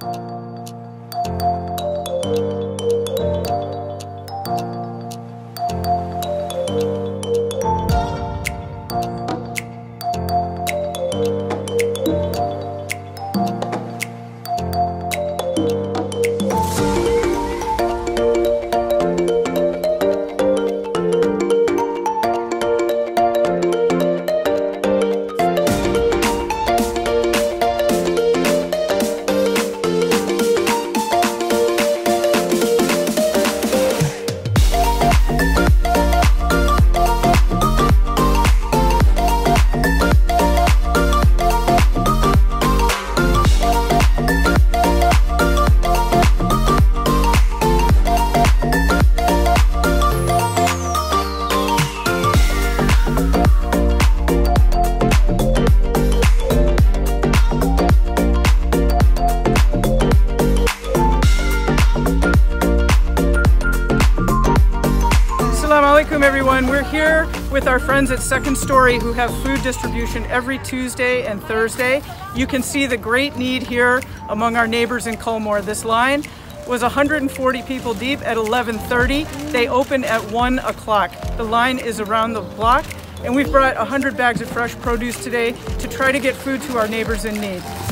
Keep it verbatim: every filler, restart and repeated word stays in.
Assalamualaikum everyone. We're here with our friends at Second Story who have food distribution every Tuesday and Thursday. You can see the great need here among our neighbors in Culmore. This line was one hundred forty people deep at eleven thirty. They open at one o'clock. The line is around the block and we've brought one hundred bags of fresh produce today to try to get food to our neighbors in need.